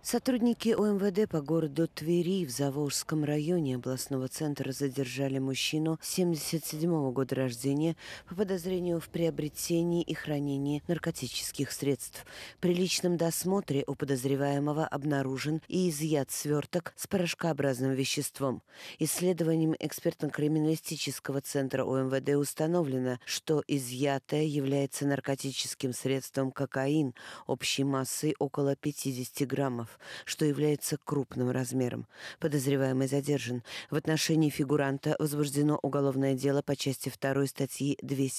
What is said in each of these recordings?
Сотрудники ОМВД по городу Твери в Заволжском районе областного центра задержали мужчину 1977 года рождения по подозрению в приобретении и хранении наркотических средств. При личном досмотре у подозреваемого обнаружен и изъят сверток с порошкообразным веществом. Исследованием экспертно-криминалистического центра ОМВД установлено, что изъятое является наркотическим средством кокаин общей массой около 50 граммов, что является крупным размером. Подозреваемый задержан. В отношении фигуранта возбуждено уголовное дело по части 2 статьи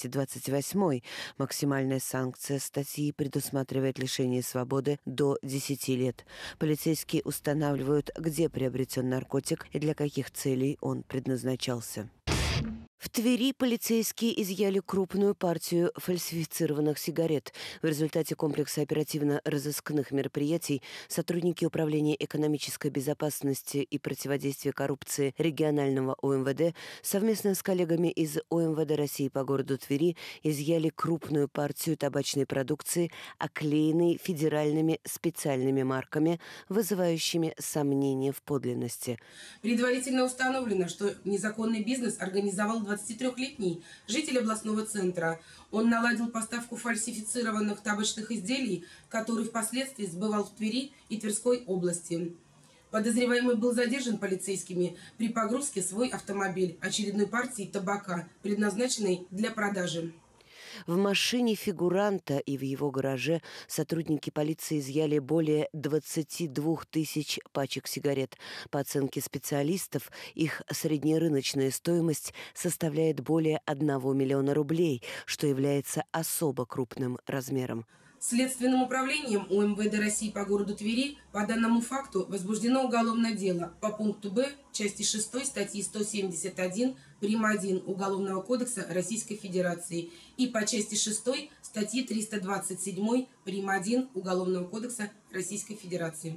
228. Максимальная санкция статьи предусматривает лишение свободы до 10 лет. Полицейские устанавливают, где приобретен наркотик и для каких целей он предназначался. В Твери полицейские изъяли крупную партию фальсифицированных сигарет. В результате комплекса оперативно-розыскных мероприятий сотрудники Управления экономической безопасности и противодействия коррупции регионального ОМВД совместно с коллегами из ОМВД России по городу Твери изъяли крупную партию табачной продукции, оклеенной федеральными специальными марками, вызывающими сомнения в подлинности. Предварительно установлено, что незаконный бизнес организовал 23-летний житель областного центра. Он наладил поставку фальсифицированных табачных изделий, которые впоследствии сбывал в Твери и Тверской области. Подозреваемый был задержан полицейскими при погрузке в свой автомобиль очередной партии табака, предназначенной для продажи. В машине фигуранта и в его гараже сотрудники полиции изъяли более 22 тысяч пачек сигарет. По оценке специалистов, их среднерыночная стоимость составляет более 1 миллиона рублей, что является особо крупным размером. Следственным управлением УМВД России по городу Твери по данному факту возбуждено уголовное дело по пункту Б части 6 статьи 171 прим. 1 Уголовного кодекса Российской Федерации и по части 6 статьи 327 прим. 1 Уголовного кодекса Российской Федерации.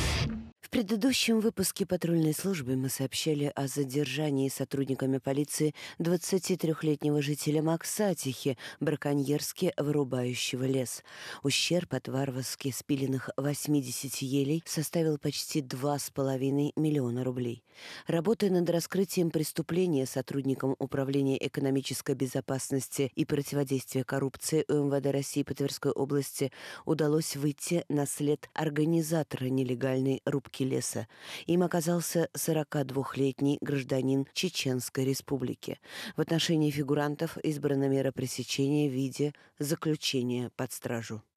В предыдущем выпуске патрульной службы мы сообщали о задержании сотрудниками полиции 23-летнего жителя Максатихи, браконьерски вырубающего лес. Ущерб от варварски спиленных 80 елей составил почти 2,5 миллиона рублей. Работая над раскрытием преступления сотрудникам Управления экономической безопасности и противодействия коррупции УМВД России по Тверской области удалось выйти на след организатора нелегальной рубки леса. Им оказался 42-летний гражданин Чеченской Республики. В отношении фигурантов избрана мера пресечения в виде заключения под стражу.